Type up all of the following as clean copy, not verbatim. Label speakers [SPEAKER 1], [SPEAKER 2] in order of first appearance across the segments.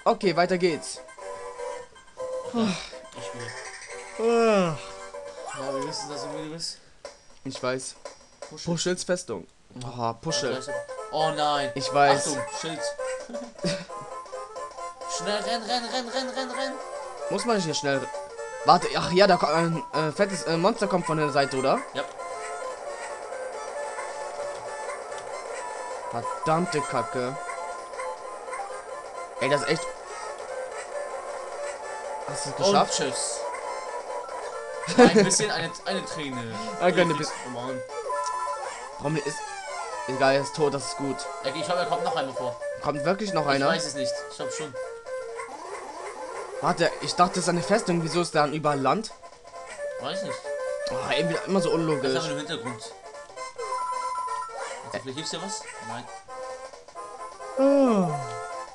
[SPEAKER 1] Okay, weiter geht's.
[SPEAKER 2] Ich will. Ja, wir wissen, dass du müde bist.
[SPEAKER 1] Ich weiß.
[SPEAKER 2] Push.
[SPEAKER 1] Puschels Festung. Oh, Puschel.
[SPEAKER 2] Oh nein.
[SPEAKER 1] Ich weiß.
[SPEAKER 2] Achtung, Schild. Schnell, renn.
[SPEAKER 1] Muss man nicht hier schnell... Warte, ach ja, da kommt ein fettes Monster kommt von der Seite, oder?
[SPEAKER 2] Ja.
[SPEAKER 1] Verdammte Kacke. Ey, das ist echt... Hast du es
[SPEAKER 2] Und
[SPEAKER 1] geschafft?
[SPEAKER 2] tschüss. Ein bisschen, eine Träne.
[SPEAKER 1] Keine Bis-
[SPEAKER 2] Oh Mann.
[SPEAKER 1] Warum ist... Egal, er ist tot, das ist gut.
[SPEAKER 2] Ich glaube, da kommt noch einer vor.
[SPEAKER 1] Kommt wirklich noch
[SPEAKER 2] Ich
[SPEAKER 1] einer?
[SPEAKER 2] weiß es nicht. Ich glaube schon.
[SPEAKER 1] Warte, ich dachte, das ist eine Festung. Wieso ist da überall Land?
[SPEAKER 2] Weiß nicht.
[SPEAKER 1] Oh, irgendwie immer so
[SPEAKER 2] Was
[SPEAKER 1] unlogisch.
[SPEAKER 2] haben wir im Hintergrund? Vielleicht gibt's dir was? Nein.
[SPEAKER 1] Oh.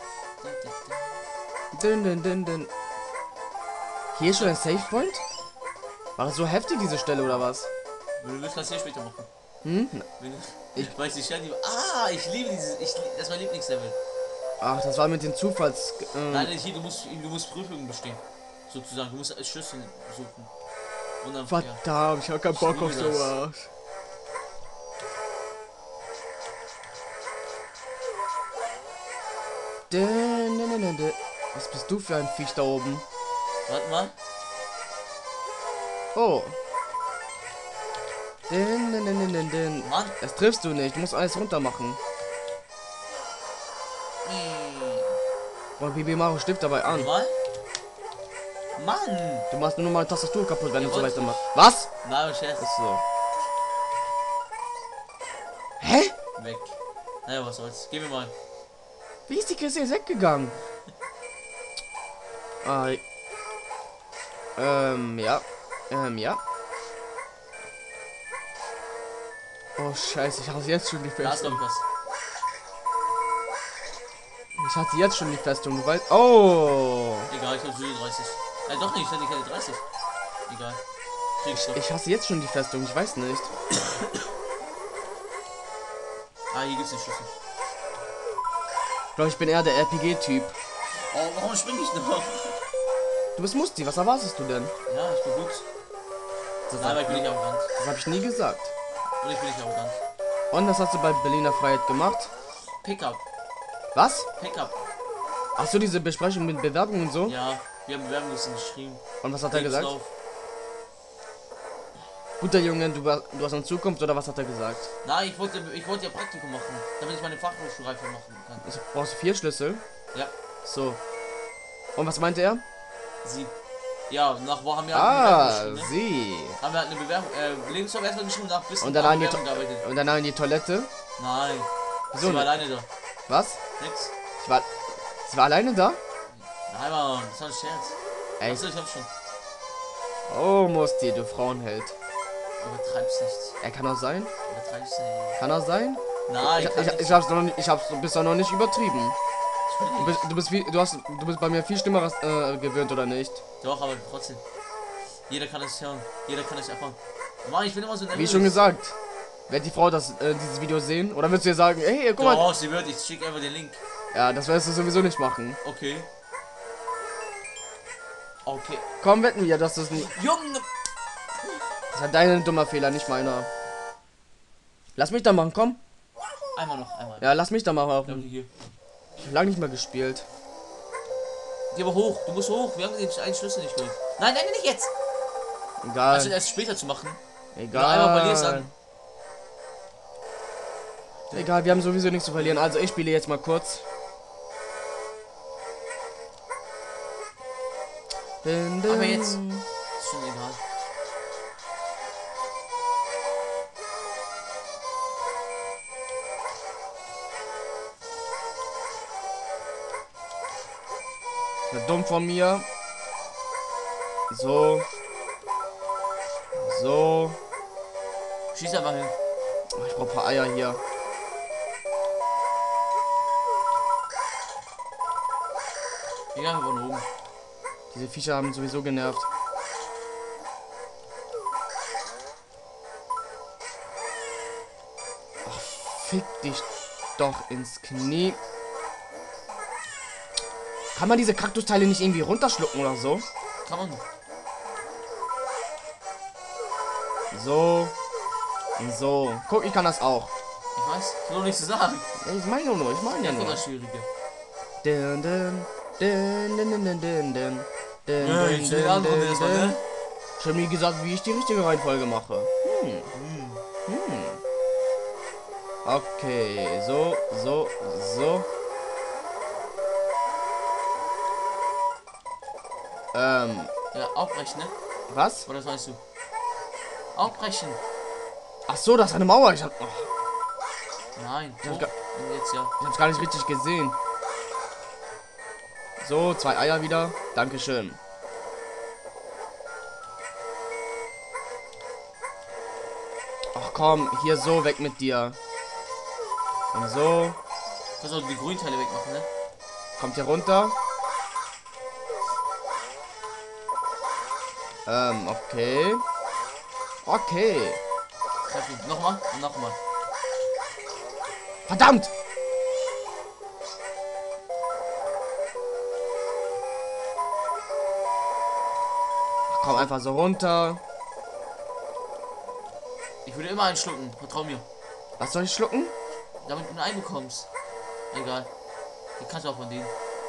[SPEAKER 1] Dün. Hier ist schon ein Save Point? War das so heftig, diese Stelle, oder was?
[SPEAKER 2] Wenn du willst, kannst du hier später machen.
[SPEAKER 1] Hm?
[SPEAKER 2] Wenn du, ich weiß nicht, ich liebe dieses. Das ist mein Lieblingslevel.
[SPEAKER 1] Ach, das war mit den Zufalls...
[SPEAKER 2] Nein, hier, du musst Prüfungen bestehen. Sozusagen. Du musst Schlüssel suchen. Und dann. Ja.
[SPEAKER 1] Verdammt, ich hab keinen Bock auf
[SPEAKER 2] liebe das.
[SPEAKER 1] sowas. Dün. Was bist du für ein Viech da oben?
[SPEAKER 2] Warte mal.
[SPEAKER 1] Oh. Dün.
[SPEAKER 2] Mann.
[SPEAKER 1] Das triffst du nicht, du musst alles runter machen. Und Bibi Mario stiftet dabei an.
[SPEAKER 2] Mal. Mann.
[SPEAKER 1] Du machst nur mal die Tastatur kaputt, wenn
[SPEAKER 2] Ja,
[SPEAKER 1] du so
[SPEAKER 2] wollte
[SPEAKER 1] weitermachst. Was?
[SPEAKER 2] Nein, Scherz.
[SPEAKER 1] Ist so. Hä?
[SPEAKER 2] Weg. Naja, was soll's. Geh mir mal.
[SPEAKER 1] Wie ist die Kiste jetzt weggegangen? Ah, ja. Ja. Oh, scheiße, ich hasse jetzt schon die
[SPEAKER 2] Da ist
[SPEAKER 1] Festung.
[SPEAKER 2] doch was.
[SPEAKER 1] Ich hasse jetzt schon die Festung, du weißt. Oh!
[SPEAKER 2] Egal, ich hab 30. Doch nicht, ich hatte 30. Egal. Kriegst du.
[SPEAKER 1] Ich hasse jetzt schon die Festung, ich weiß nicht.
[SPEAKER 2] Hier gibt's den Schlüssel.
[SPEAKER 1] Ich glaube, ich bin eher der RPG-Typ.
[SPEAKER 2] Oh, warum spring ich noch?
[SPEAKER 1] Du bist Musti, was erwartest du denn?
[SPEAKER 2] Ja, ich bin gut.
[SPEAKER 1] Das,
[SPEAKER 2] Nein, aber ich bin nicht arrogant.
[SPEAKER 1] das habe ich nie gesagt.
[SPEAKER 2] Und ich bin nicht arrogant.
[SPEAKER 1] Und was hast du bei Berliner Freiheit gemacht?
[SPEAKER 2] Pickup.
[SPEAKER 1] Was?
[SPEAKER 2] Pickup.
[SPEAKER 1] Ach so, diese Besprechung mit Bewerbungen und so?
[SPEAKER 2] Ja, wir haben Bewerbungslisten geschrieben.
[SPEAKER 1] Und was hat er gesagt?
[SPEAKER 2] Lebenslauf.
[SPEAKER 1] Guter Junge, du hast eine Zukunft oder was hat er gesagt?
[SPEAKER 2] Nein, ich wollte ja Praktikum machen, damit ich meine Fachhochschulreife machen kann.
[SPEAKER 1] Ich brauchst du 4 Schlüssel?
[SPEAKER 2] Ja,
[SPEAKER 1] So. Und was meinte er?
[SPEAKER 2] sie. Ja, nach wo haben wir
[SPEAKER 1] Ah,
[SPEAKER 2] eine Bewerbung geschrieben,
[SPEAKER 1] sie.
[SPEAKER 2] ne? Haben wir halt eine Bewerbung, Lebenslauf erstmal geschrieben, nach bis
[SPEAKER 1] Und danach in die,
[SPEAKER 2] Bewerbung gearbeitet.
[SPEAKER 1] und danach in die Toilette?
[SPEAKER 2] Nein.
[SPEAKER 1] Wieso
[SPEAKER 2] Sie war
[SPEAKER 1] nicht?
[SPEAKER 2] alleine da.
[SPEAKER 1] Was?
[SPEAKER 2] Nix.
[SPEAKER 1] Sie war alleine da?
[SPEAKER 2] Nein, Mann, das war ein Scherz.
[SPEAKER 1] Ey.
[SPEAKER 2] Achso, ich hab schon.
[SPEAKER 1] Oh, Musti, du Frauenheld.
[SPEAKER 2] Übertreib's nicht.
[SPEAKER 1] Er kann auch sein?
[SPEAKER 2] Übertreib's nicht.
[SPEAKER 1] Kann er sein?
[SPEAKER 2] Nein,
[SPEAKER 1] Ich hab's noch nicht, bisher noch nicht übertrieben. Du bist bei mir viel schlimmeres gewöhnt, oder nicht?
[SPEAKER 2] Doch, aber trotzdem. Jeder kann es hören. Jeder kann es erfahren. Mann, ich bin immer so nervös.
[SPEAKER 1] Wie schon gesagt. Wird die Frau dieses Video sehen? Oder würdest du ihr sagen, hey, guck mal.
[SPEAKER 2] Doch, sie wird. Ich schicke einfach den Link.
[SPEAKER 1] Ja, das wirst du sowieso nicht machen.
[SPEAKER 2] Okay. Okay.
[SPEAKER 1] Komm, wetten wir, dass du es nicht.
[SPEAKER 2] Junge!
[SPEAKER 1] Das war dein dummer Fehler, nicht meiner. Lass mich da machen, komm.
[SPEAKER 2] Einmal noch, einmal.
[SPEAKER 1] Ja, lass mich da mal
[SPEAKER 2] Danke
[SPEAKER 1] machen.
[SPEAKER 2] hier.
[SPEAKER 1] Ich hab lange nicht mehr gespielt.
[SPEAKER 2] Geh aber hoch. Du musst hoch. Wir haben den einen Schlüssel nicht geholt. Nein, nicht jetzt.
[SPEAKER 1] Egal.
[SPEAKER 2] Also erst später zu machen.
[SPEAKER 1] Egal.
[SPEAKER 2] Oder einmal verlierst an.
[SPEAKER 1] Egal, wir haben sowieso nichts zu verlieren. Also ich spiele jetzt mal kurz.
[SPEAKER 2] Aber jetzt. Ist schon egal.
[SPEAKER 1] Das ist dumm von mir. So. So.
[SPEAKER 2] Schieß einfach hin.
[SPEAKER 1] Oh, ich brauche ein paar Eier hier.
[SPEAKER 2] Egal, wir von oben.
[SPEAKER 1] Diese Viecher haben sowieso genervt. Ach, fick dich doch ins Knie. Kann man diese Kaktusteile nicht irgendwie runterschlucken oder so?
[SPEAKER 2] Kann man.
[SPEAKER 1] So. Und so. Guck, ich kann das auch.
[SPEAKER 2] Ich weiß, ich will noch nichts zu sagen.
[SPEAKER 1] Ja, ich meine nur, ich meine ja
[SPEAKER 2] Jetzt kommt
[SPEAKER 1] nur.
[SPEAKER 2] das Schwierige.
[SPEAKER 1] Dun, dun, dun, dun, dun, dun, dun, dun. Dun,
[SPEAKER 2] Ja,
[SPEAKER 1] dun,
[SPEAKER 2] ich will andere
[SPEAKER 1] dun,
[SPEAKER 2] das mal,
[SPEAKER 1] dun.
[SPEAKER 2] ne?
[SPEAKER 1] Schon nie gesagt, wie ich die richtige Reihenfolge mache. Okay, so, so, so.
[SPEAKER 2] Ja, aufbrechen, ne?
[SPEAKER 1] Was?
[SPEAKER 2] Oder was meinst du? Aufbrechen.
[SPEAKER 1] Ach so, das ist eine Mauer. Ich hab,
[SPEAKER 2] Nein.
[SPEAKER 1] hab
[SPEAKER 2] Hoch.
[SPEAKER 1] gar-
[SPEAKER 2] Und jetzt ja.
[SPEAKER 1] ich hab's gar nicht richtig gesehen. So, 2 Eier wieder. Dankeschön. Ach komm, hier so, weg mit dir. Und so.
[SPEAKER 2] Kannst auch die grünen Teile wegmachen, ne?
[SPEAKER 1] Kommt hier runter. Okay. Okay.
[SPEAKER 2] Treff ihn. Nochmal und nochmal.
[SPEAKER 1] Verdammt! Ach, komm einfach so runter.
[SPEAKER 2] Ich würde immer einen schlucken. Vertrau mir.
[SPEAKER 1] Was soll ich schlucken?
[SPEAKER 2] Damit du einen bekommst. Egal. Die kannst du auch von denen.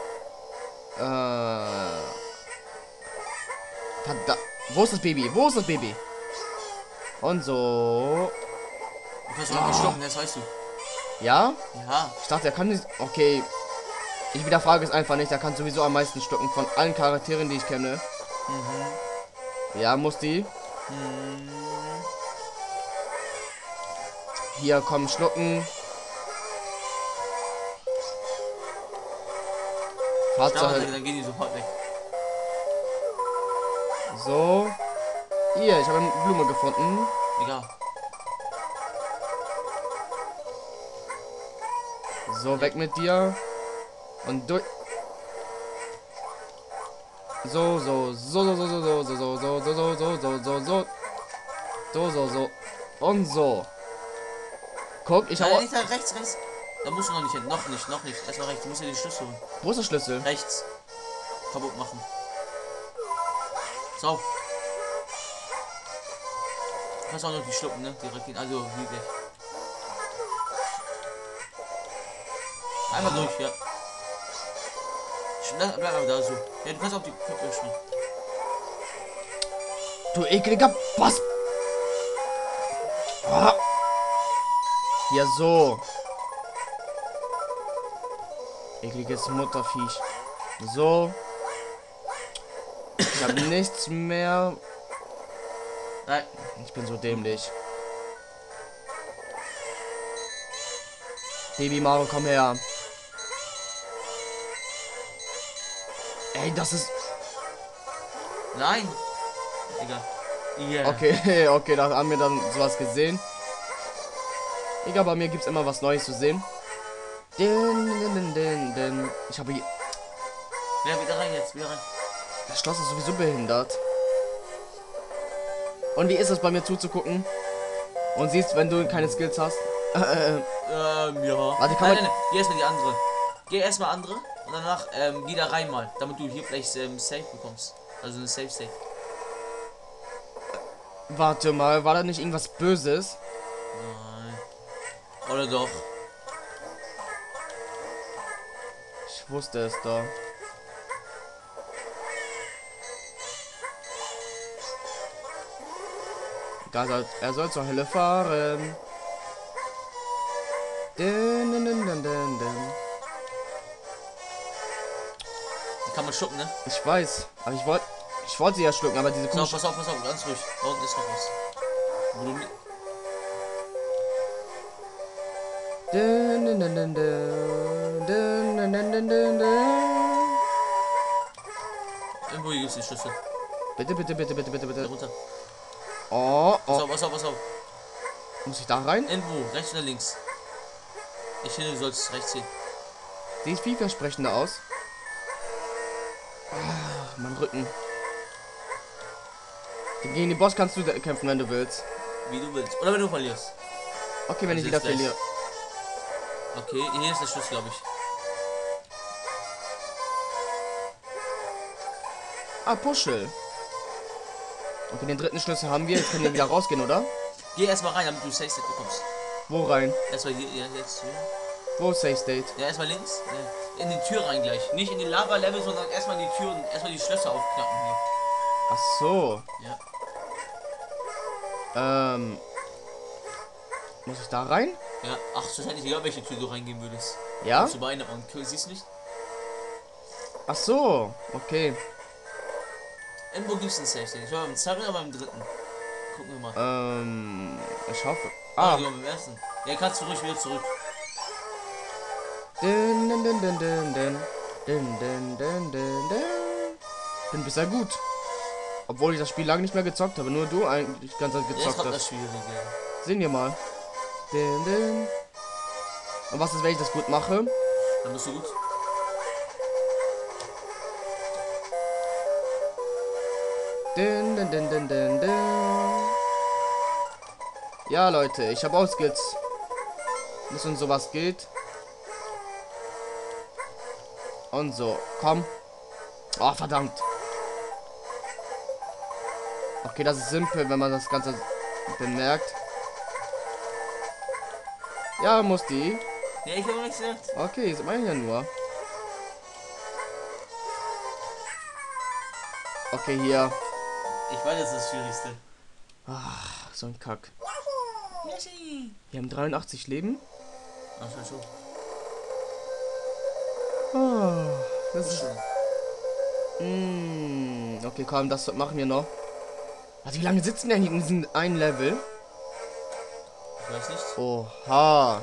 [SPEAKER 1] Verdammt. Wo ist das Baby? Wo ist das Baby? Und so.
[SPEAKER 2] Du kannst auch einfach schlucken, das weißt du.
[SPEAKER 1] Ja?
[SPEAKER 2] Ja.
[SPEAKER 1] Ich dachte, er kann nicht. Okay. Ich widerfrage es einfach nicht. Er kann sowieso am meisten schlucken von allen Charakteren, die ich kenne. Ja, muss die. Hier, komm, schlucken. Fahrzeug.
[SPEAKER 2] Dann gehen die sofort weg.
[SPEAKER 1] So. Hier, ich habe eine Blume gefunden.
[SPEAKER 2] Egal.
[SPEAKER 1] So, weg mit dir. Und durch. So, so, so, so, so, so, so, so, so, so, so, so, so, so. So, so, so. Und so. Guck, ich
[SPEAKER 2] Nein,
[SPEAKER 1] habe.
[SPEAKER 2] nicht da, rechts, rechts. Da musst du noch nicht hin. Noch nicht, noch nicht. Erstmal rechts. Du musst ja den Schlüssel holen.
[SPEAKER 1] Wo ist der Schlüssel?
[SPEAKER 2] Rechts. Kaputt machen. So. Du kannst auch noch die schlucken, ne? Direkt hin. Also, wie weg. Einmal durch, ja. Bleib aber da so. Ja, du kannst auch die Köpfe öffnen.
[SPEAKER 1] Du ekliger Boss. Ah. Ja, so. Ekliges Mutterviech. So. Ich habe nichts mehr.
[SPEAKER 2] Nein.
[SPEAKER 1] Ich bin so dämlich. Baby Mario, komm her. Ey, das ist...
[SPEAKER 2] Nein. Egal. Yeah.
[SPEAKER 1] Okay, okay, da haben wir dann sowas gesehen. Egal, bei mir gibt's immer was Neues zu sehen. Ich habe hier...
[SPEAKER 2] Ja, wieder rein jetzt, wieder rein.
[SPEAKER 1] Das Schloss ist sowieso behindert. Und wie ist es bei mir zuzugucken? Und siehst, wenn du keine Skills hast?
[SPEAKER 2] Ja.
[SPEAKER 1] Warte, kann man...
[SPEAKER 2] Nein, geh erstmal die andere. Geh erstmal andere und danach geh da rein mal, damit du hier vielleicht Safe bekommst. Also eine Safe.
[SPEAKER 1] Warte mal, war da nicht irgendwas Böses?
[SPEAKER 2] Nein. Oder doch?
[SPEAKER 1] Ich wusste es doch. Er soll zur Hölle fahren. Dun, dun, dun, dun, dun, dun.
[SPEAKER 2] Die kann man schlucken, ne?
[SPEAKER 1] Ich weiß, aber ich wollte sie ja schlucken, aber diese
[SPEAKER 2] Pass auf,
[SPEAKER 1] komische...
[SPEAKER 2] pass auf, ganz ruhig. Da unten ist noch was. Wo du
[SPEAKER 1] Dun, dun, dun, dun, dun, dun, dun, dun, dun, dun.
[SPEAKER 2] Irgendwo hier gibt's den Schlüssel.
[SPEAKER 1] Bitte, bitte, bitte, bitte, bitte,
[SPEAKER 2] Da
[SPEAKER 1] bitte.
[SPEAKER 2] runter.
[SPEAKER 1] Oh,
[SPEAKER 2] Pass
[SPEAKER 1] oh.
[SPEAKER 2] auf, pass auf, pass auf.
[SPEAKER 1] Muss ich da rein?
[SPEAKER 2] Irgendwo, rechts oder links. Ich finde, du sollst rechts sehen.
[SPEAKER 1] Sieht vielversprechender aus. Ah, mein Rücken. Gegen den Boss kannst du kämpfen, wenn du willst.
[SPEAKER 2] Wie du willst. Oder wenn du verlierst.
[SPEAKER 1] Okay, wenn
[SPEAKER 2] Also
[SPEAKER 1] ich wieder
[SPEAKER 2] ist gleich.
[SPEAKER 1] verliere.
[SPEAKER 2] Okay, hier ist der Schlüssel, glaube ich.
[SPEAKER 1] Ah, Puschel. Okay, den dritten Schlüssel haben wir. Jetzt können wir wieder rausgehen, oder?
[SPEAKER 2] Geh erstmal rein, damit du Safe State bekommst.
[SPEAKER 1] Wo rein?
[SPEAKER 2] Erstmal hier, ja, jetzt hier.
[SPEAKER 1] Wo ist Safe State?
[SPEAKER 2] Ja, erstmal links. Ja. In die Tür rein gleich. Nicht in den Lava-Level, sondern erstmal in die Tür und erstmal die Schlösser aufknacken hier.
[SPEAKER 1] Ach so.
[SPEAKER 2] Ja.
[SPEAKER 1] Muss ich da rein?
[SPEAKER 2] Ja, ach, es ist halt nicht egal, welche Tür du reingehen würdest.
[SPEAKER 1] Ja?
[SPEAKER 2] Zu Beine und siehst du nicht?
[SPEAKER 1] Ach so. Okay.
[SPEAKER 2] Irgendwo gibt es einen Safe State. Ich war beim zweiten oder beim dritten. Gucken wir mal.
[SPEAKER 1] Ich hoffe.
[SPEAKER 2] Ah,
[SPEAKER 1] Ah.
[SPEAKER 2] ich war beim ersten. Ja, kannst du ruhig wieder zurück.
[SPEAKER 1] Dun, dun, dun, dun, dun, dun. Dun, dun, dun, dun, dun. Bin bisher gut. Obwohl ich das Spiel lange nicht mehr gezockt habe. Nur du eigentlich die ganze Zeit
[SPEAKER 2] Jetzt
[SPEAKER 1] gezockt
[SPEAKER 2] kommt das
[SPEAKER 1] hast.
[SPEAKER 2] Schwierige.
[SPEAKER 1] Sehen wir mal. Dun, dun. Und was ist, wenn ich das gut mache?
[SPEAKER 2] Dann bist du gut.
[SPEAKER 1] Dun, dun, dun, dun, dun, dun. Ja, Leute, ich habe auch Skills. Wenn es um sowas geht. Und so, komm. Oh, verdammt. Okay, das ist simpel, wenn man das Ganze bemerkt. Ja, muss die.
[SPEAKER 2] Ja, ich habe nichts gesagt.
[SPEAKER 1] Okay, das meine ich ja nur. Okay, hier.
[SPEAKER 2] Ich weiß, das ist das Schwierigste.
[SPEAKER 1] Ach, so ein Kack.
[SPEAKER 2] Yoshi.
[SPEAKER 1] Wir haben 83 Leben.
[SPEAKER 2] Ach, schon.
[SPEAKER 1] Oh, das ist...
[SPEAKER 2] Schon.
[SPEAKER 1] Okay, komm, das machen wir noch. Also, wie lange sitzen wir denn hier in diesem einen Level?
[SPEAKER 2] Ich weiß nicht.
[SPEAKER 1] Oha.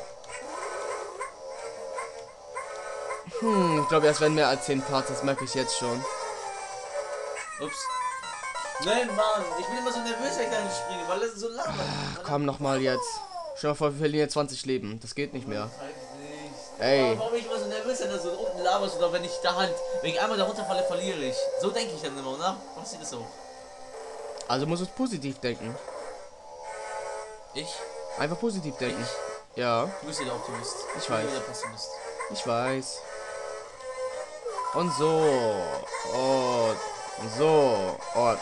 [SPEAKER 1] Ich glaube, es werden mehr als 10 Parts, das merke ich jetzt schon.
[SPEAKER 2] Ups. Nein, Mann, ich bin immer so nervös, wenn ich da nicht springe, weil das ist so lang.
[SPEAKER 1] Komm noch mal jetzt. Stell dir mal vor, wir verlieren jetzt 20 Leben. Das geht nicht mehr. Ey.
[SPEAKER 2] Warum bin ich immer so nervös, wenn da so unten Lava ist oder wenn ich da halt, wenn ich einmal da runterfalle, verliere ich. So denke ich dann immer, oder? Passiert das auch?
[SPEAKER 1] Also muss es positiv denken.
[SPEAKER 2] Ich?
[SPEAKER 1] Einfach positiv denken. Ja,
[SPEAKER 2] Du bist ja der Optimist.
[SPEAKER 1] Ich
[SPEAKER 2] bin
[SPEAKER 1] weiß.
[SPEAKER 2] der Pessimist.
[SPEAKER 1] ich weiß. Und so. Und so. Und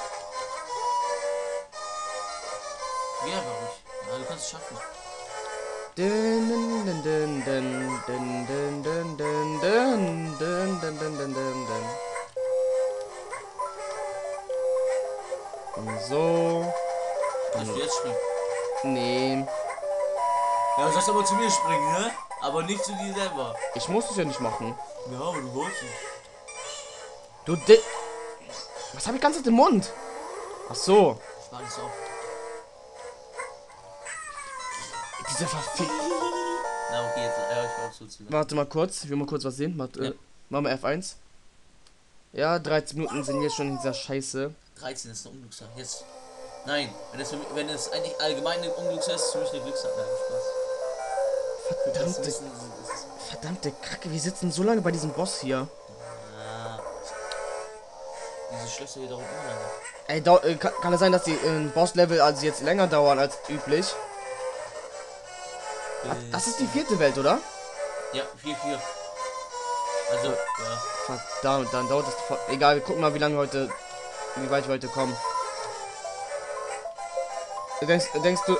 [SPEAKER 2] Geh einfach ruhig. Ja, du kannst es schaffen.
[SPEAKER 1] dun, dun, dun, dun, dun, dun, dun, dun, dun, dun, dun, dun, dun, dun, dun. Und so.
[SPEAKER 2] Kannst du jetzt springen?
[SPEAKER 1] Nee.
[SPEAKER 2] Ja, du sollst aber zu mir springen, ne? Aber nicht zu dir selber.
[SPEAKER 1] Ich muss es ja nicht machen.
[SPEAKER 2] Ja, aber du wolltest nicht.
[SPEAKER 1] Du Was habe ich ganz im Mund? Ach so.
[SPEAKER 2] Ich war nicht so auf.
[SPEAKER 1] Dieser verfickt.
[SPEAKER 2] Na, okay, jetzt ich war auch so zu.
[SPEAKER 1] Warte mal kurz. Ich will mal kurz was sehen. Warte,
[SPEAKER 2] Ja.
[SPEAKER 1] machen wir F1. Ja, 13 Minuten sind wir schon in dieser Scheiße.
[SPEAKER 2] 13 ist eine Unglückszahl. Jetzt. Nein, wenn es eigentlich allgemein eine Unglückszahl ist, ist es für mich eine Glückszahl. Nein, Spaß.
[SPEAKER 1] Verdammte, verdammte Kacke. Wir sitzen so lange bei diesem Boss hier.
[SPEAKER 2] Ah. Diese Schlösser hier da unten.
[SPEAKER 1] Ey, kann es sein, dass die Boss-Level also jetzt länger dauern als üblich? Das ist die 4. Welt, oder?
[SPEAKER 2] Ja, 4-4. Also, ja.
[SPEAKER 1] Verdammt, dann dauert das... Egal, wir gucken mal, wie weit wir heute kommen. Denkst du...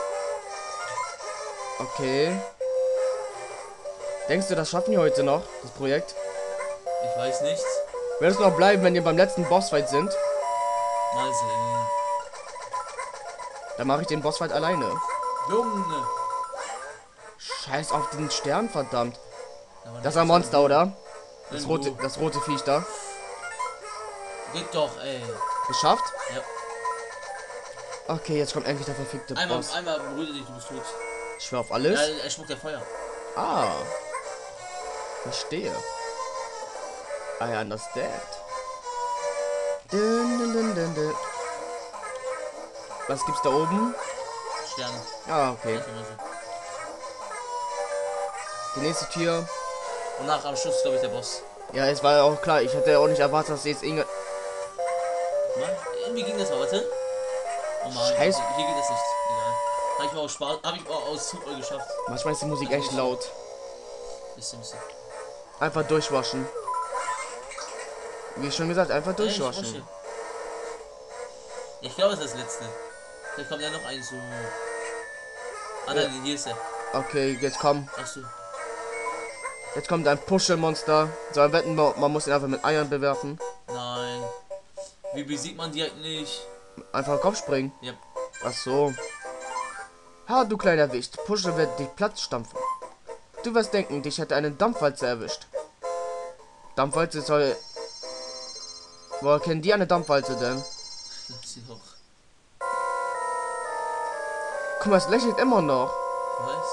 [SPEAKER 1] Okay. Denkst du, das schaffen wir heute noch, das Projekt?
[SPEAKER 2] Ich weiß nicht.
[SPEAKER 1] Wird es noch bleiben, wenn wir beim letzten Bossfight sind?
[SPEAKER 2] Mal sehen.
[SPEAKER 1] Dann mache ich den Bossfight alleine.
[SPEAKER 2] Junge.
[SPEAKER 1] Scheiß auf den Stern, verdammt.
[SPEAKER 2] Aber
[SPEAKER 1] Das ist ein Monster, oder? Das
[SPEAKER 2] Irgendwo.
[SPEAKER 1] rote Viech da.
[SPEAKER 2] Geht doch, ey.
[SPEAKER 1] Geschafft?
[SPEAKER 2] Ja.
[SPEAKER 1] Okay, jetzt kommt endlich der verfickte Boss.
[SPEAKER 2] Einmal berührt dich, du bist tot.
[SPEAKER 1] Ich schwör auf alles.
[SPEAKER 2] Ja, er spuckt ja Feuer.
[SPEAKER 1] Ah. Verstehe. I understand. Dun, dun, dun, dun, dun. Was gibt's da oben?
[SPEAKER 2] Sterne.
[SPEAKER 1] Ah, okay.
[SPEAKER 2] Nicht immer so.
[SPEAKER 1] Die nächste Tür.
[SPEAKER 2] Und nach am Schluss, glaube ich, der Boss.
[SPEAKER 1] Ja, es war ja auch klar. Ich hätte auch nicht erwartet, dass jetzt Inge...
[SPEAKER 2] Mann, irgendwie ging das mal, warte. Oh Mann,
[SPEAKER 1] Scheiße.
[SPEAKER 2] hier geht das nicht. Egal. Hab ich auch aus Zufall geschafft.
[SPEAKER 1] Manchmal ist die Musik echt laut.
[SPEAKER 2] Bisschen.
[SPEAKER 1] Einfach durchwaschen. Wie schon gesagt, einfach
[SPEAKER 2] Ja, ich
[SPEAKER 1] durchwaschen.
[SPEAKER 2] wasche. Ich glaube, das ist das letzte. Vielleicht kommt ja noch ein so. Ah nein, hier ist er.
[SPEAKER 1] Okay, jetzt komm.
[SPEAKER 2] Achso.
[SPEAKER 1] Jetzt kommt ein Puschelmonster. So, wir wetten, man muss ihn einfach mit Eiern bewerfen.
[SPEAKER 2] Nein. Wie besiegt man die eigentlich?
[SPEAKER 1] Einfach auf den Kopf springen.
[SPEAKER 2] Ja.
[SPEAKER 1] Ach so. Ha, du kleiner Wicht. Puschel wird dich Platz stampfen. Du wirst denken, dich hätte eine Dampfwalze erwischt. Dampfwalze soll... Woher kennen die eine Dampfwalze denn?
[SPEAKER 2] Das ist doch.
[SPEAKER 1] Guck mal, es lächelt immer noch.
[SPEAKER 2] Was?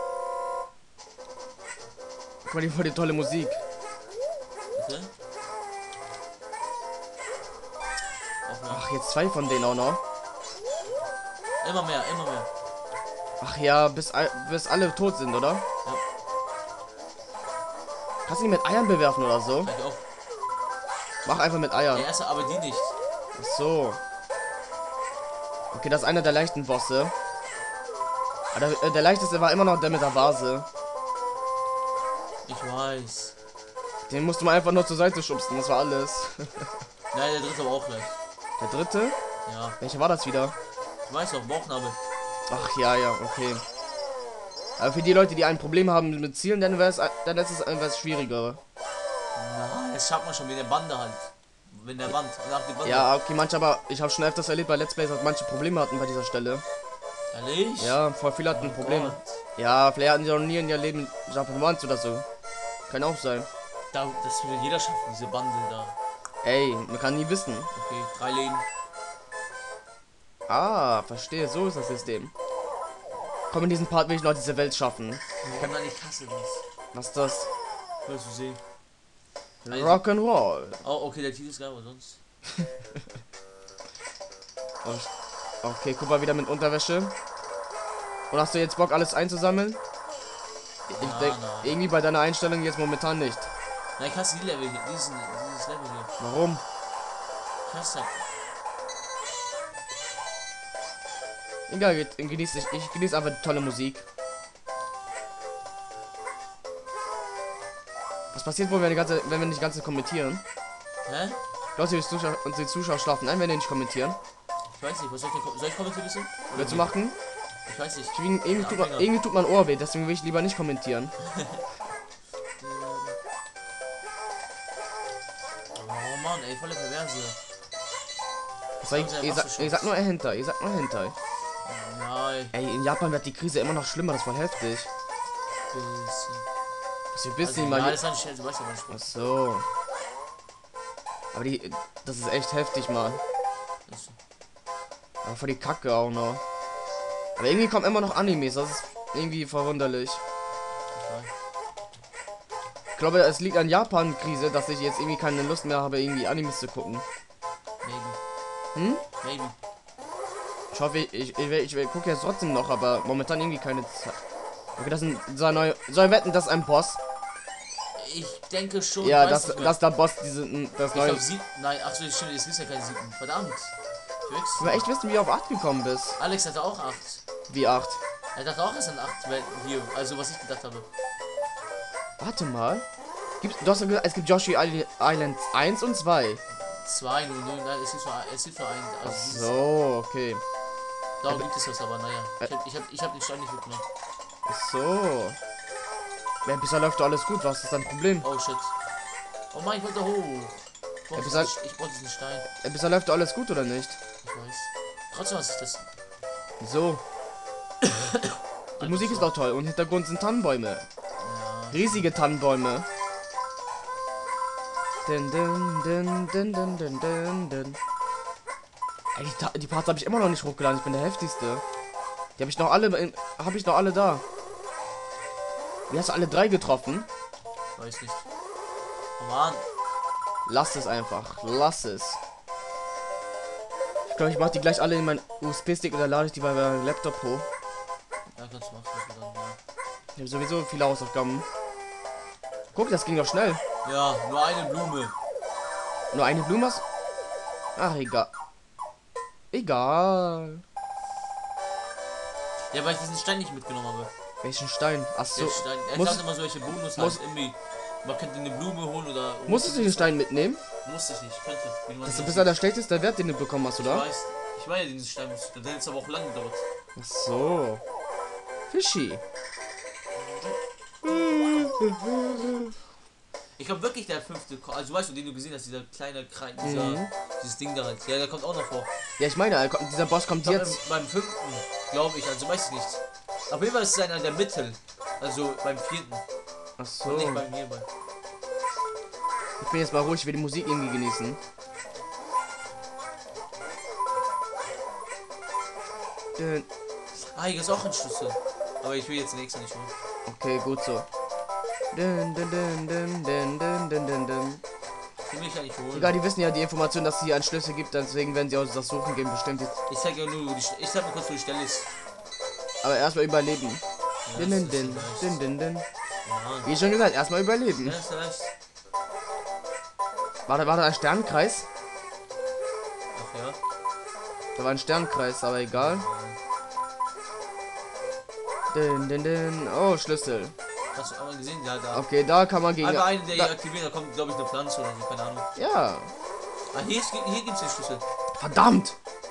[SPEAKER 1] Guck mal, die voll die tolle Musik.
[SPEAKER 2] Bitte? Aufhören.
[SPEAKER 1] Ach, jetzt zwei von denen auch noch.
[SPEAKER 2] Immer mehr, immer mehr.
[SPEAKER 1] Ach ja, bis alle tot sind, oder?
[SPEAKER 2] Ja.
[SPEAKER 1] Kannst du ihn mit Eiern bewerfen oder so?
[SPEAKER 2] Gleich auf.
[SPEAKER 1] Mach einfach mit Eiern.
[SPEAKER 2] Der erste, aber die nicht.
[SPEAKER 1] Ach so. Okay, das ist einer der leichten Bosse. Aber der leichteste war immer noch der mit der Vase.
[SPEAKER 2] Ich weiß.
[SPEAKER 1] Den musste man einfach nur zur Seite schubsen, das war alles.
[SPEAKER 2] Nein, der dritte aber auch gleich.
[SPEAKER 1] Der dritte?
[SPEAKER 2] Ja.
[SPEAKER 1] Welcher war das wieder?
[SPEAKER 2] Ich weiß noch, Bauchnabel.
[SPEAKER 1] Ach ja, ja, okay. Aber für die Leute, die ein Problem haben mit Zielen, dann ist es etwas schwieriger.
[SPEAKER 2] Na, das schafft man schon mit der Bande halt. Mit der Wand. Nach der Bande.
[SPEAKER 1] Ja, okay, manche aber, ich habe schon öfters erlebt bei Let's Plays, dass manche Probleme hatten bei dieser Stelle.
[SPEAKER 2] Ehrlich?
[SPEAKER 1] Ja, voll viele hatten
[SPEAKER 2] Oh
[SPEAKER 1] Probleme.
[SPEAKER 2] Gott.
[SPEAKER 1] Ja, vielleicht hatten sie noch nie in ihr Leben Jump Once oder so. Kann auch sein.
[SPEAKER 2] Das würde jeder schaffen, diese Bande da.
[SPEAKER 1] Ey, man kann nie wissen.
[SPEAKER 2] Okay, 3 Leben.
[SPEAKER 1] Ah, verstehe, so ist das System. Komm, in diesem Part will ich noch diese Welt schaffen.
[SPEAKER 2] Kann man nicht hassen, was?
[SPEAKER 1] Was ist das?
[SPEAKER 2] Wirst du sehen. Also-
[SPEAKER 1] Rock'n'Roll.
[SPEAKER 2] Oh, okay, der Titel ist geil, aber sonst.
[SPEAKER 1] Okay, guck mal wieder mit Unterwäsche. Und hast du jetzt Bock, alles einzusammeln? Ich
[SPEAKER 2] Ja,
[SPEAKER 1] denke,
[SPEAKER 2] nein.
[SPEAKER 1] irgendwie bei deiner Einstellung jetzt momentan nicht.
[SPEAKER 2] Nein, ich hasse die Level hier. Dieses Level hier.
[SPEAKER 1] Warum?
[SPEAKER 2] Ich hasse
[SPEAKER 1] Egal, ich genieße einfach die tolle Musik. Was passiert wohl, wenn wir nicht ganze kommentieren?
[SPEAKER 2] Hä?
[SPEAKER 1] Leute, die Zuschauer schlafen ein, wenn die nicht kommentieren.
[SPEAKER 2] Ich weiß nicht, was soll ich kommentieren wissen?
[SPEAKER 1] Willst du machen?
[SPEAKER 2] Ich weiß nicht.
[SPEAKER 1] Irgendwie tut mein Ohr weh, deswegen will ich lieber nicht kommentieren.
[SPEAKER 2] Oh Mann, ey, volle Perverse.
[SPEAKER 1] Ich sag nur Hentai,
[SPEAKER 2] Nein,
[SPEAKER 1] Ey, in Japan wird die Krise immer noch schlimmer, das ist voll heftig.
[SPEAKER 2] bisschen.
[SPEAKER 1] Was wir bisschen
[SPEAKER 2] Also,
[SPEAKER 1] mal.
[SPEAKER 2] ja, das war nicht schnell, du weißt ja, was ich
[SPEAKER 1] Ach
[SPEAKER 2] meine.
[SPEAKER 1] so. Aber das ist echt heftig, Mann.
[SPEAKER 2] Das ist-
[SPEAKER 1] Aber voll die Kacke auch noch. Aber irgendwie kommen immer noch Animes, das ist irgendwie verwunderlich.
[SPEAKER 2] Ich weiß.
[SPEAKER 1] Ich glaube, es liegt an Japan-Krise, dass ich jetzt irgendwie keine Lust mehr habe, irgendwie Animes zu gucken.
[SPEAKER 2] Maybe.
[SPEAKER 1] Hm?
[SPEAKER 2] Maybe.
[SPEAKER 1] Ich hoffe, ich gucke jetzt trotzdem noch, aber momentan irgendwie keine Zeit. Okay, das ist ein neue. Soll ich wetten, das ist ein Boss?
[SPEAKER 2] Ich denke schon.
[SPEAKER 1] Ja,
[SPEAKER 2] ich weiß
[SPEAKER 1] das
[SPEAKER 2] nicht mehr.
[SPEAKER 1] ist der Boss, das
[SPEAKER 2] Ich
[SPEAKER 1] neue.
[SPEAKER 2] glaube, nein, ach so, stimmt, es ist ja kein 7. Verdammt. Ich
[SPEAKER 1] Ich
[SPEAKER 2] wechsle.
[SPEAKER 1] will echt wissen, wie du auf 8 gekommen bist.
[SPEAKER 2] Alex hatte auch 8.
[SPEAKER 1] Wie 8?
[SPEAKER 2] Er dachte auch, es sind 8 hier. Also, was ich gedacht habe.
[SPEAKER 1] Warte mal. Du hast ja gesagt, es gibt Yoshi Island 1 und 2.
[SPEAKER 2] 2, 0, 0, nein, es gibt nur 1.
[SPEAKER 1] Ach
[SPEAKER 2] Also, dieses-
[SPEAKER 1] so, okay.
[SPEAKER 2] darum gibt es was, aber naja. Ich hab den Stein nicht mitgenommen.
[SPEAKER 1] Ach so. Ja, bisher läuft doch alles gut, was ist dein Problem?
[SPEAKER 2] Oh shit. Oh Mann, ich wollte hoch.
[SPEAKER 1] Ja,
[SPEAKER 2] Ich brauche diesen Stein.
[SPEAKER 1] Bisher läuft doch alles gut, oder nicht?
[SPEAKER 2] Ich weiß. Trotzdem was ist das.
[SPEAKER 1] Wieso? Die Musik ist doch toll und im Hintergrund sind Tannenbäume.
[SPEAKER 2] Ja.
[SPEAKER 1] Riesige Tannenbäume. Din, din, din, din, din, din, din, din. Ey, die Parts habe ich immer noch nicht hochgeladen. Ich bin der heftigste. Die habe ich noch alle da. Wie hast du alle 3 getroffen?
[SPEAKER 2] Weiß nicht. Oh Mann.
[SPEAKER 1] Lass es einfach. Lass es. Ich glaube, ich mache die gleich alle in meinen USB-Stick oder lade ich die bei meinem Laptop hoch.
[SPEAKER 2] Ja, kannst du machen. Dann, ja.
[SPEAKER 1] Ich habe sowieso viele Hausaufgaben. Guck, das ging doch schnell.
[SPEAKER 2] Ja, nur eine Blume.
[SPEAKER 1] Nur eine Blume hast? Ach, egal. Egal.
[SPEAKER 2] Ja, weil ich diesen Stein nicht mitgenommen habe.
[SPEAKER 1] Welchen Stein? Ach so.
[SPEAKER 2] Der Stein. Er
[SPEAKER 1] Muss-
[SPEAKER 2] hat immer solche Bonus
[SPEAKER 1] muss-
[SPEAKER 2] halt irgendwie. Man könnte eine Blume holen oder.
[SPEAKER 1] Musstest du den Stein mitnehmen?
[SPEAKER 2] Muss ich nicht. Könnte. Wie man
[SPEAKER 1] Das
[SPEAKER 2] sieht.
[SPEAKER 1] ist bisher der schlechteste Wert, den du bekommen hast,
[SPEAKER 2] Ich
[SPEAKER 1] oder?
[SPEAKER 2] weiß. Ich meine, diesen Stein, das hat jetzt aber auch lange gedauert.
[SPEAKER 1] Ach so. Fischi.
[SPEAKER 2] Ich glaube wirklich, der fünfte, also weißt du, den du gesehen hast, dieser kleine Kreis,
[SPEAKER 1] Mhm.
[SPEAKER 2] dieses Ding da halt. Ja, der kommt auch noch vor.
[SPEAKER 1] Ja, ich meine, dieser Boss kommt
[SPEAKER 2] Ich glaub,
[SPEAKER 1] jetzt.
[SPEAKER 2] beim fünften, glaube ich, also weiß ich nicht. Auf jeden Fall ist es einer der Mittel. Also beim vierten.
[SPEAKER 1] Ach so.
[SPEAKER 2] Und nicht beim hierbei.
[SPEAKER 1] Ich bin jetzt mal ruhig, ich will die Musik irgendwie genießen. Dün.
[SPEAKER 2] Ah, hier ist auch ein Schlüssel. Aber ich will jetzt den nächsten nicht holen.
[SPEAKER 1] Okay, gut so. Dün, dün, dün, dün, dün, dün, dün, dün, dün.
[SPEAKER 2] Den will ich ja nicht holen.
[SPEAKER 1] Egal, die wissen ja die Information, dass es hier einen Schlüssel gibt, deswegen werden sie auch das Suchen gehen bestimmt jetzt.
[SPEAKER 2] Ich zeig ja nur, ich sag mir kurz, wo die Stelle ist.
[SPEAKER 1] Aber erstmal überleben.
[SPEAKER 2] Ja,
[SPEAKER 1] Dün,
[SPEAKER 2] das
[SPEAKER 1] dün,
[SPEAKER 2] ist
[SPEAKER 1] dün,
[SPEAKER 2] leicht.
[SPEAKER 1] dün, dün, dün.
[SPEAKER 2] Ja,
[SPEAKER 1] Wie schon gesagt, erstmal überleben.
[SPEAKER 2] ja, ist leicht.
[SPEAKER 1] War da ein Sternkreis?
[SPEAKER 2] Ach ja.
[SPEAKER 1] Da war ein Sternkreis, aber egal. Dün, dün, dün. Oh, Schlüssel.
[SPEAKER 2] Hast du einmal gesehen? Ja, da.
[SPEAKER 1] Okay, da kann man gegen.
[SPEAKER 2] Einfach einen, der
[SPEAKER 1] Da,
[SPEAKER 2] hier aktiviert, da kommt, glaube ich, eine Pflanze oder so, keine Ahnung.
[SPEAKER 1] ja.
[SPEAKER 2] Ah, hier gibt's den Schlüssel.
[SPEAKER 1] Verdammt!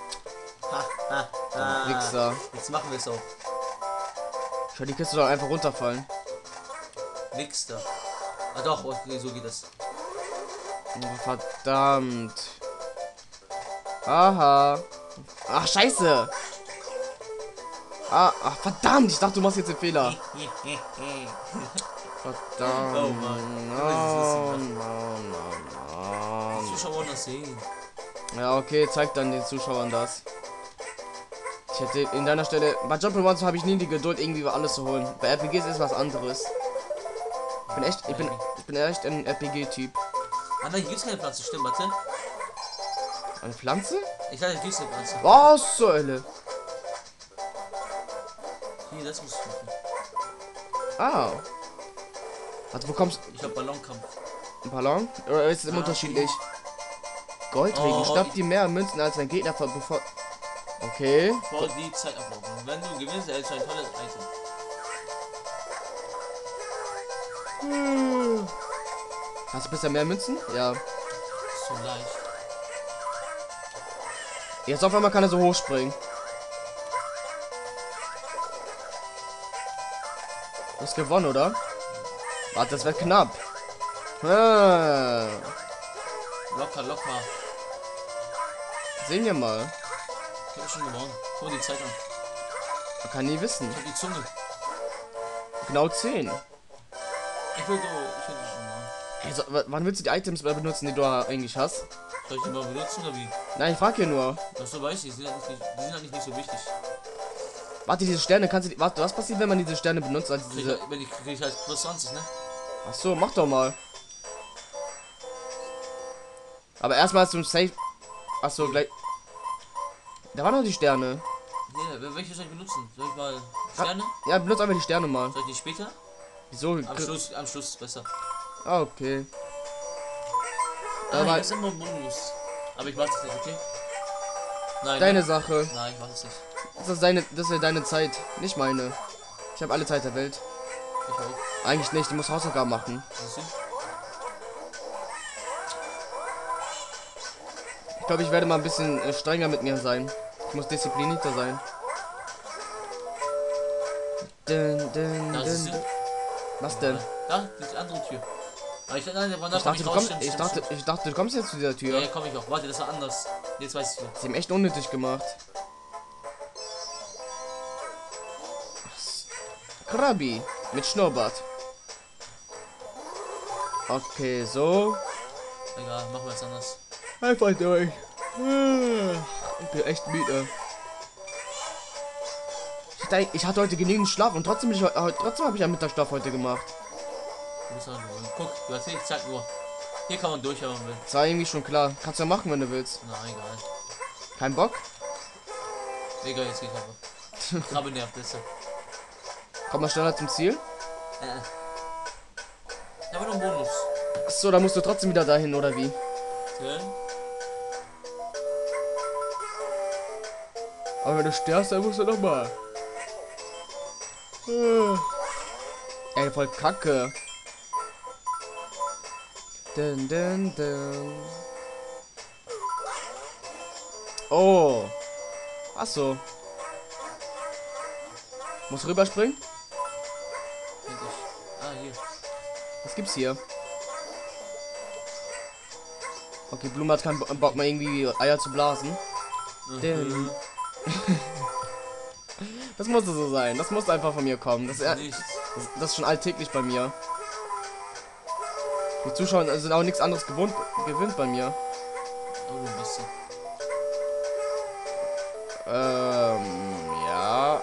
[SPEAKER 2] Ah,
[SPEAKER 1] Wichser.
[SPEAKER 2] jetzt machen wir es auch.
[SPEAKER 1] Schau, die Kiste soll einfach runterfallen.
[SPEAKER 2] Nix da. Ah doch, okay, so geht das.
[SPEAKER 1] Oh, verdammt. Aha. Ach, scheiße. Ach, verdammt. Ich dachte, du machst jetzt den Fehler. Verdammt.
[SPEAKER 2] Oh Mann.
[SPEAKER 1] No,
[SPEAKER 2] Die
[SPEAKER 1] no.
[SPEAKER 2] Zuschauer wollen das sehen.
[SPEAKER 1] Ja, okay, zeig dann den Zuschauern das. Ich hätte in deiner Stelle. Bei Jump'n'Runs Runs habe ich nie die Geduld, irgendwie alles zu holen. Bei RPGs ist was anderes. Ich bin echt ein RPG-Typ.
[SPEAKER 2] Ah nein, hier gibt's keine Pflanze, stimmt, warte.
[SPEAKER 1] Eine Pflanze?
[SPEAKER 2] Ich dachte, hier gibt's eine Pflanze.
[SPEAKER 1] Was zur Hölle?
[SPEAKER 2] Hier, das muss ich machen.
[SPEAKER 1] Ah. Warte, wo kommst
[SPEAKER 2] Ich hab Ballonkampf.
[SPEAKER 1] du? Ein Ballon? Oder ist es immer unterschiedlich? Goldregen.
[SPEAKER 2] Oh,
[SPEAKER 1] Stoppt die mehr Münzen als ein Gegner bevor. Okay.
[SPEAKER 2] Vor die Zeit ablaufen. Wenn du gewinnst, erhältst du ein tolles Item.
[SPEAKER 1] Hast du bisher mehr Münzen? Ja.
[SPEAKER 2] So leicht.
[SPEAKER 1] Jetzt auf einmal kann er so hoch springen. Du hast gewonnen, oder? Warte, das wird knapp. Ah.
[SPEAKER 2] Locker, locker.
[SPEAKER 1] Sehen wir mal.
[SPEAKER 2] Ich hab schon gewonnen. Guck mal die Zeit an.
[SPEAKER 1] Man kann nie wissen.
[SPEAKER 2] Ich hab die Zunge.
[SPEAKER 1] Genau 10.
[SPEAKER 2] Ich will schon machen.
[SPEAKER 1] Hey, so, wann willst du die Items benutzen, die du eigentlich hast?
[SPEAKER 2] Soll ich die mal benutzen oder wie?
[SPEAKER 1] Nein, ich frage hier nur.
[SPEAKER 2] Das so weiß ich, die sind eigentlich nicht so wichtig.
[SPEAKER 1] Warte, diese Sterne, kannst du die. Warte, was passiert, wenn man diese Sterne benutzt? Also diese.
[SPEAKER 2] Krieg ich halt plus 20, ne?
[SPEAKER 1] Ach so, mach doch mal. Aber erstmal zum Safe. Ach so, gleich. Da waren noch die Sterne.
[SPEAKER 2] Hier, welche soll ich benutzen? Soll ich mal Sterne?
[SPEAKER 1] Ja, benutzt einfach die Sterne mal.
[SPEAKER 2] Soll ich die später?
[SPEAKER 1] Wieso?
[SPEAKER 2] Am Schluss ist besser.
[SPEAKER 1] Ah, okay.
[SPEAKER 2] Ah,
[SPEAKER 1] Aber-
[SPEAKER 2] das ist immer ein Bonus. Aber ich mach das nicht, okay? Nein,
[SPEAKER 1] Deine
[SPEAKER 2] ne?
[SPEAKER 1] Sache.
[SPEAKER 2] Nein, ich mach das nicht.
[SPEAKER 1] Das ist ja deine Zeit, nicht meine. Ich habe alle Zeit der Welt.
[SPEAKER 2] Ich auch.
[SPEAKER 1] Eigentlich nicht, du musst Hausaufgaben machen.
[SPEAKER 2] Siehst du?
[SPEAKER 1] Ich glaube, ich werde mal ein bisschen strenger mit mir sein. Ich muss disziplinierter sein. Dun, dun,
[SPEAKER 2] Da siehst
[SPEAKER 1] dun,
[SPEAKER 2] du?
[SPEAKER 1] dun. Was denn?
[SPEAKER 2] Da, die andere Tür. Aber ich, nein,
[SPEAKER 1] Ich dachte, du kommst jetzt zu dieser
[SPEAKER 2] Ja,
[SPEAKER 1] Tür.
[SPEAKER 2] hier komm ich auch. Warte, das war anders. Jetzt weiß ich wieder.
[SPEAKER 1] Sie haben echt unnötig gemacht. Krabi mit Schnurrbart. Okay, so.
[SPEAKER 2] Egal, machen wir jetzt anders.
[SPEAKER 1] Einfach durch. Ich bin echt müde. Ich hatte heute genügend Schlaf und trotzdem habe ich einen Mittagsschlaf heute gemacht.
[SPEAKER 2] Du bist halt nur. Guck, du hast nicht Zeit nur. Hier kann man durch, wenn man will.
[SPEAKER 1] Das war irgendwie schon klar. Kannst du ja machen, wenn du willst.
[SPEAKER 2] Na, egal.
[SPEAKER 1] Kein Bock?
[SPEAKER 2] Egal, jetzt geht einfach. Krabbe nervt besser.
[SPEAKER 1] Komm mal schneller zum Ziel.
[SPEAKER 2] Aber noch ein Bonus.
[SPEAKER 1] Achso, da musst du trotzdem wieder dahin, oder wie?
[SPEAKER 2] Okay.
[SPEAKER 1] Aber wenn du stirbst, dann musst du nochmal. Ey, voll kacke. Dun, dun, dun. Oh. Ach so. Muss rüberspringen?
[SPEAKER 2] Ah, hier.
[SPEAKER 1] Was gibt's hier? Okay, Blume hat keinen Bock mehr irgendwie Eier zu blasen.
[SPEAKER 2] Mhm.
[SPEAKER 1] Das musste so sein. Das musste einfach von mir kommen.
[SPEAKER 2] Nichts.
[SPEAKER 1] Das ist schon alltäglich bei mir. Die Zuschauer sind auch nichts anderes gewöhnt bei mir.
[SPEAKER 2] Oh, du bist
[SPEAKER 1] Ja.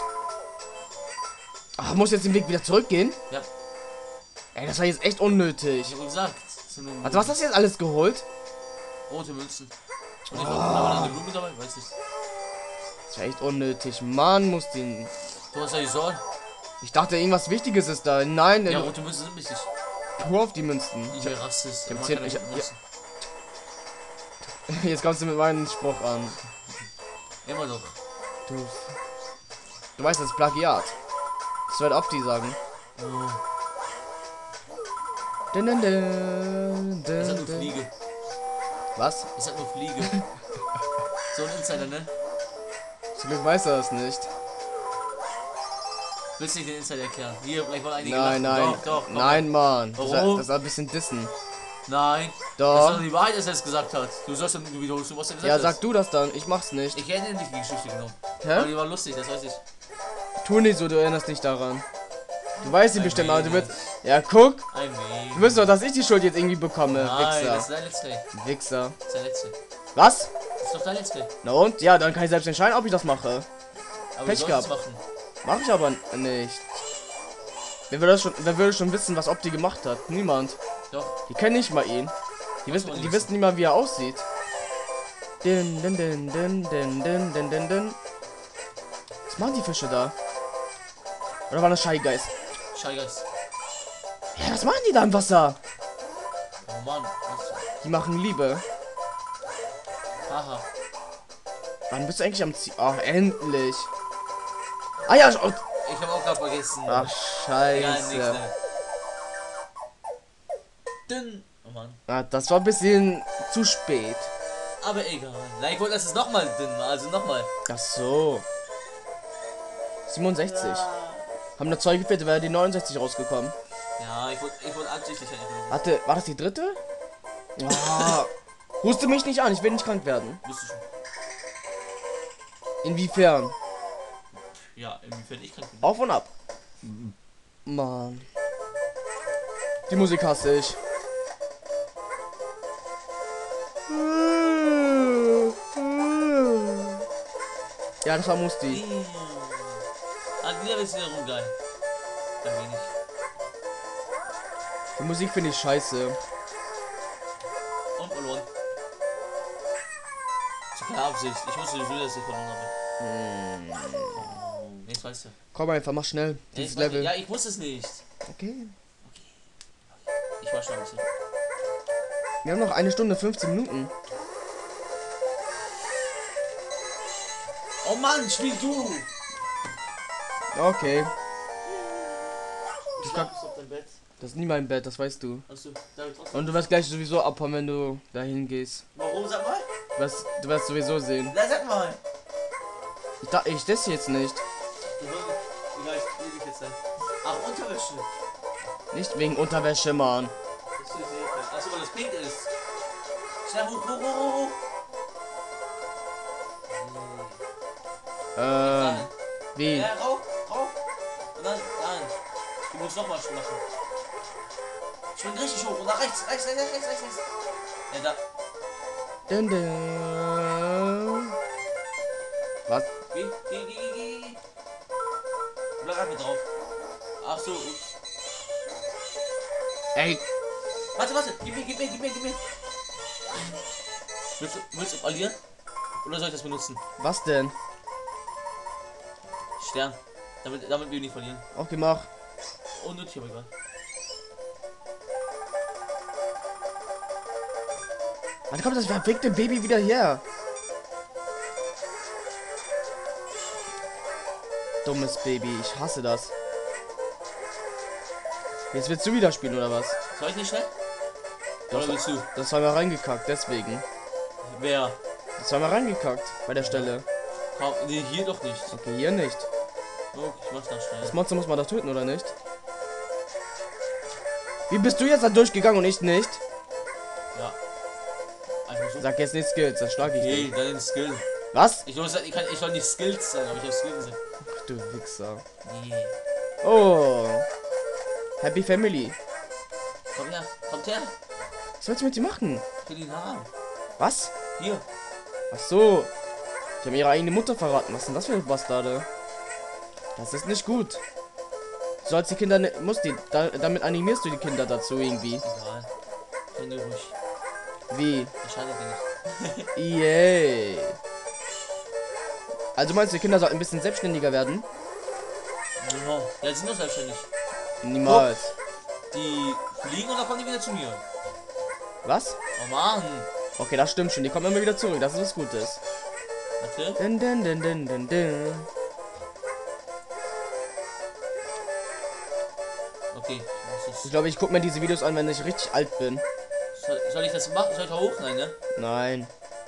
[SPEAKER 1] Ach, muss jetzt den Weg wieder zurückgehen?
[SPEAKER 2] Ja.
[SPEAKER 1] Ey, das war jetzt echt unnötig.
[SPEAKER 2] Ich hab gesagt.
[SPEAKER 1] Also, was hast du jetzt alles geholt?
[SPEAKER 2] Rote Münzen. Und ich aber eine Blume dabei, weiß nicht.
[SPEAKER 1] Das war echt unnötig. Mann, muss den.
[SPEAKER 2] Du hast ja die Sorgen.
[SPEAKER 1] Ich dachte, irgendwas Wichtiges ist da. Nein,
[SPEAKER 2] Ja, rote Münzen sind wichtig.
[SPEAKER 1] hör auf die Münzen.
[SPEAKER 2] Ich bin Rassist.
[SPEAKER 1] hab
[SPEAKER 2] mag
[SPEAKER 1] 10
[SPEAKER 2] keine
[SPEAKER 1] ich-
[SPEAKER 2] roten Münzen.
[SPEAKER 1] Jetzt kommst du mit meinem Spruch an.
[SPEAKER 2] Immer doch.
[SPEAKER 1] Du weißt, das ist Plagiat. Das wird Opti sagen.
[SPEAKER 2] Oh.
[SPEAKER 1] Dun, dun, dun,
[SPEAKER 2] Ich sag
[SPEAKER 1] dun,
[SPEAKER 2] nur
[SPEAKER 1] dun.
[SPEAKER 2] Fliege.
[SPEAKER 1] Was?
[SPEAKER 2] Ich sag nur Fliege. So ein Insider, ne?
[SPEAKER 1] Zum Glück weiß er das nicht.
[SPEAKER 2] Willst du nicht den Insider erklären? Hier, vielleicht wollen einige
[SPEAKER 1] Nein,
[SPEAKER 2] lachen.
[SPEAKER 1] nein.
[SPEAKER 2] Doch, komm.
[SPEAKER 1] Nein, Mann.
[SPEAKER 2] Warum?
[SPEAKER 1] Das ist ein bisschen Dissen.
[SPEAKER 2] Nein. Das ist
[SPEAKER 1] Doch.
[SPEAKER 2] doch die Wahrheit, dass er es gesagt hat. Du sollst dann wiederholst du, was er gesagt
[SPEAKER 1] Ja,
[SPEAKER 2] hat.
[SPEAKER 1] sag du das dann. Ich mach's nicht.
[SPEAKER 2] Ich hätte nicht die Geschichte genommen. Aber
[SPEAKER 1] Hä?
[SPEAKER 2] die war lustig, das weiß ich.
[SPEAKER 1] Tu nicht so, du erinnerst dich daran. Du weißt sie
[SPEAKER 2] Ein
[SPEAKER 1] bestimmt, aber du
[SPEAKER 2] wenig.
[SPEAKER 1] willst. Ja, guck.
[SPEAKER 2] Ein wenig.
[SPEAKER 1] Du willst doch, dass ich die Schuld jetzt irgendwie bekomme.
[SPEAKER 2] Nein, das ist
[SPEAKER 1] Wichser.
[SPEAKER 2] dein Let's Play.
[SPEAKER 1] Wichser.
[SPEAKER 2] Das ist dein Let's Play.
[SPEAKER 1] Was?
[SPEAKER 2] Das ist doch dein Let's Play.
[SPEAKER 1] Na und? Ja, dann kann ich selbst entscheiden, ob ich das mache.
[SPEAKER 2] Aber
[SPEAKER 1] Pech
[SPEAKER 2] du sollst es
[SPEAKER 1] gehabt.
[SPEAKER 2] machen.
[SPEAKER 1] Mach ich aber nicht. Wer würde schon wissen, was Opti gemacht hat? Niemand.
[SPEAKER 2] Doch.
[SPEAKER 1] Die kennen nicht mal ihn. Die wissen nicht mal, wie er aussieht. Din, din, din, din, din, din, din, din, din. Was machen die Fische da? Oder waren das Shy Guys?
[SPEAKER 2] Scheigeist.
[SPEAKER 1] Ja, was machen die da im Wasser?
[SPEAKER 2] Oh Mann. Was?
[SPEAKER 1] Die machen Liebe.
[SPEAKER 2] Haha.
[SPEAKER 1] Wann bist du eigentlich am Ziel? Ach, endlich. Ah ja, oh,
[SPEAKER 2] Ich habe auch gerade vergessen.
[SPEAKER 1] ach,
[SPEAKER 2] Egal, nichts,
[SPEAKER 1] scheiße.
[SPEAKER 2] ne? Dünn. Oh Mann.
[SPEAKER 1] Ah, das war ein bisschen zu spät.
[SPEAKER 2] Aber egal. Nein, ich wollte, dass es nochmal dünn war. Also nochmal.
[SPEAKER 1] Ach so. 67. Haben da 2 gefehlt, wäre die 69 rausgekommen.
[SPEAKER 2] Ja, ich wollte absichtlich einfach.
[SPEAKER 1] Warte, war das die dritte? Ah, huste mich nicht an, ich will nicht krank werden.
[SPEAKER 2] Bist du schon?
[SPEAKER 1] Inwiefern?
[SPEAKER 2] Ja, inwiefern ich krank bin.
[SPEAKER 1] Auf und ab. Mann. Die Musik hasse ich. Ja, das war Musti.
[SPEAKER 2] Ah, wieder ist wiederum geil. Ein wenig.
[SPEAKER 1] Die Musik finde ich scheiße.
[SPEAKER 2] Und verloren. Das ist keine Absicht. Ich wusste sowieso, dass ich verloren habe. Oh, jetzt weißt du.
[SPEAKER 1] Komm einfach, mach schnell.
[SPEAKER 2] Ja,
[SPEAKER 1] Dieses
[SPEAKER 2] ich weiß-
[SPEAKER 1] Level.
[SPEAKER 2] Ja, ich wusste es nicht.
[SPEAKER 1] Okay.
[SPEAKER 2] Ich war schon ein bisschen.
[SPEAKER 1] Wir haben noch 1 Stunde 15 Minuten.
[SPEAKER 2] Oh Mann, spiel du!
[SPEAKER 1] Okay.
[SPEAKER 2] Ich
[SPEAKER 1] kann-
[SPEAKER 2] schlaf auf dein Bett.
[SPEAKER 1] Das ist nie mein Bett, das weißt du.
[SPEAKER 2] Achso, David trotzdem.
[SPEAKER 1] Und du wirst gleich sowieso abhauen, wenn du dahin gehst.
[SPEAKER 2] Warum, sag mal?
[SPEAKER 1] Du wirst sowieso sehen.
[SPEAKER 2] Na, sag mal.
[SPEAKER 1] Ich das jetzt nicht.
[SPEAKER 2] Du sollst. Egal, ich will dich jetzt sein. Ach, Unterwäsche.
[SPEAKER 1] Nicht wegen Unterwäsche, Mann.
[SPEAKER 2] Das ist hier. Achso, weil das pink ist. Schnell hoch, hoch, hoch, hoch, hoch. Dann.
[SPEAKER 1] Wie?
[SPEAKER 2] Ja, rauf, rauf. Und dann. Du musst nochmal machen. Spring richtig hoch und nach rechts, rechts. Ja, da.
[SPEAKER 1] Dun, dun. Was?
[SPEAKER 2] Geh. Bleib einfach drauf. Ach so.
[SPEAKER 1] Ey,
[SPEAKER 2] Warte. Gib mir. Willst du verlieren? Oder soll ich das benutzen?
[SPEAKER 1] was denn?
[SPEAKER 2] Stern. Damit wir nicht verlieren.
[SPEAKER 1] Okay, mach.
[SPEAKER 2] Unnötig, aber egal.
[SPEAKER 1] Wann kommt das verfickte Baby wieder her? Dummes Baby, ich hasse das. Jetzt willst du wieder spielen, oder was?
[SPEAKER 2] Soll ich nicht schnell? Oder willst du?
[SPEAKER 1] Das war mal reingekackt, deswegen.
[SPEAKER 2] Wer?
[SPEAKER 1] Das war mal reingekackt bei der Stelle.
[SPEAKER 2] Komm, nee, hier doch nicht.
[SPEAKER 1] Okay, hier nicht.
[SPEAKER 2] Oh, ich mach das schnell.
[SPEAKER 1] Das Monster muss man doch töten, oder nicht? Wie bist du jetzt da durchgegangen und ich nicht?
[SPEAKER 2] Ja. Einfach so.
[SPEAKER 1] Sag jetzt nicht Skills, dann schlag ich dich.
[SPEAKER 2] Okay, dann den Skill.
[SPEAKER 1] Was?
[SPEAKER 2] Ich soll nicht Skills sagen, aber ich habe Skill gesagt.
[SPEAKER 1] Ach du Wichser.
[SPEAKER 2] Nee.
[SPEAKER 1] Oh. Happy Family.
[SPEAKER 2] Komm her, kommt her.
[SPEAKER 1] Was willst du mit dir machen?
[SPEAKER 2] Ich will ihn haben.
[SPEAKER 1] Was?
[SPEAKER 2] Hier.
[SPEAKER 1] Ach so. Die haben ihre eigene Mutter verraten. Was ist denn das für ein Bastarde? Das ist nicht gut. Du sollst die Kinder damit animierst du die Kinder dazu irgendwie.
[SPEAKER 2] Egal. Finde ruhig.
[SPEAKER 1] Wie?
[SPEAKER 2] Das schadet dir nicht.
[SPEAKER 1] Yay. Also meinst du, die Kinder sollten ein bisschen selbstständiger werden?
[SPEAKER 2] Ja, die sind doch selbstständig.
[SPEAKER 1] Niemals.
[SPEAKER 2] Die fliegen und dann kommen die wieder zu mir.
[SPEAKER 1] Was?
[SPEAKER 2] Oh Mann.
[SPEAKER 1] Okay, das stimmt schon. Die kommen immer wieder zurück. Das ist was Gutes.
[SPEAKER 2] Warte.
[SPEAKER 1] Dun, dun, dun, dun, dun, dun.
[SPEAKER 2] Okay.
[SPEAKER 1] Ich glaube, ich gucke mir diese Videos an, wenn ich richtig alt bin.
[SPEAKER 2] Soll ich das machen? Soll ich da hoch? Nein, ne?
[SPEAKER 1] Nein.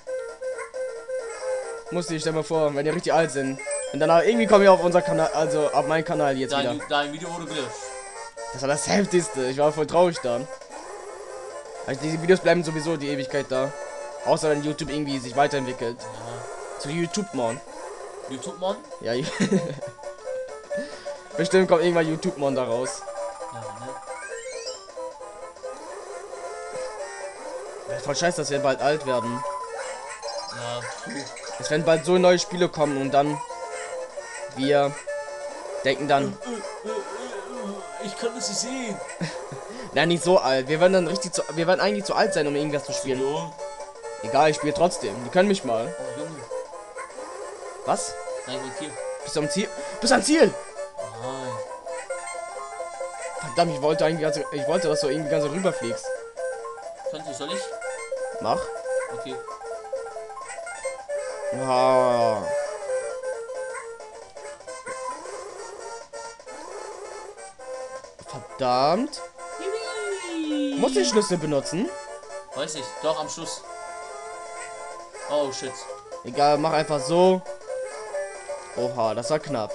[SPEAKER 1] Muss ich, stell mal vor, wenn ihr richtig alt sind. Und danach irgendwie kommen wir auf unser Kanal, also auf meinen Kanal jetzt wieder.
[SPEAKER 2] Dein Video wurde gelöscht.
[SPEAKER 1] Das war das Heftigste. Ich war voll traurig dann. Also diese Videos bleiben sowieso die Ewigkeit da. Außer wenn YouTube irgendwie sich weiterentwickelt.
[SPEAKER 2] Ja.
[SPEAKER 1] Zu YouTube-Mon.
[SPEAKER 2] YouTube-Mon?
[SPEAKER 1] Ja. Bestimmt kommt irgendwann YouTube-Mon da raus.
[SPEAKER 2] Ja, ne?
[SPEAKER 1] Ja, voll scheiße, dass wir bald alt werden.
[SPEAKER 2] Ja, du.
[SPEAKER 1] Es werden bald so neue Spiele kommen und dann wir denken dann,
[SPEAKER 2] Ich kann es nicht sehen.
[SPEAKER 1] na nicht so alt. Wir werden dann wir werden eigentlich zu alt sein, um irgendwas zu spielen.
[SPEAKER 2] Jung.
[SPEAKER 1] Egal, ich spiele trotzdem. Die können mich mal.
[SPEAKER 2] Oh, Junge.
[SPEAKER 1] Was?
[SPEAKER 2] Nein, ich bin hier.
[SPEAKER 1] Bist du am Ziel? Bist du am Ziel?
[SPEAKER 2] Nein.
[SPEAKER 1] Verdammt, ich wollte, dass du irgendwie ganz rüberfliegst.
[SPEAKER 2] Soll ich?
[SPEAKER 1] Mach.
[SPEAKER 2] Okay.
[SPEAKER 1] Ah. Verdammt. Muss ich Schlüssel benutzen?
[SPEAKER 2] Weiß nicht. Doch, am Schluss. Oh, shit.
[SPEAKER 1] Egal, mach einfach so. Oha, das war knapp.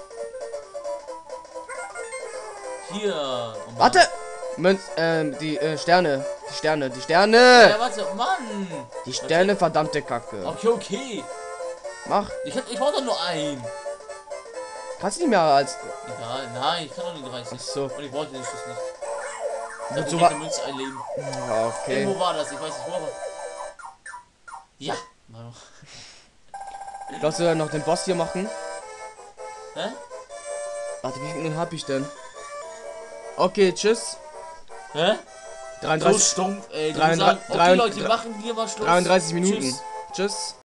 [SPEAKER 2] Hier. Oh Mann.
[SPEAKER 1] Warte! Die Sterne. Die Sterne!
[SPEAKER 2] Ja, warte. Mann.
[SPEAKER 1] Die Sterne, verdammte Kacke.
[SPEAKER 2] Okay.
[SPEAKER 1] Mach.
[SPEAKER 2] Ich brauch doch nur einen.
[SPEAKER 1] Kannst du nicht mehr als.
[SPEAKER 2] Egal. Nein, ich kann doch nur 30.
[SPEAKER 1] Ach so.
[SPEAKER 2] Und ich wollte den Schuss nicht.
[SPEAKER 1] Wozu
[SPEAKER 2] Ich
[SPEAKER 1] war-
[SPEAKER 2] habe eine Münze einleben.
[SPEAKER 1] Ja, okay.
[SPEAKER 2] Irgendwo war das. Ich weiß nicht wo. Aber ja. Warte.
[SPEAKER 1] Lass du noch den Boss hier machen?
[SPEAKER 2] Hä?
[SPEAKER 1] Warte, wie viel hab ich denn? Okay, tschüss.
[SPEAKER 2] Hä? So
[SPEAKER 1] 33,
[SPEAKER 2] stumpf, ey. Du
[SPEAKER 1] 33,
[SPEAKER 2] sagst, okay, Leute, wir machen hier mal Schluss.
[SPEAKER 1] 33 Minuten.
[SPEAKER 2] Tschüss.
[SPEAKER 1] Tschüss.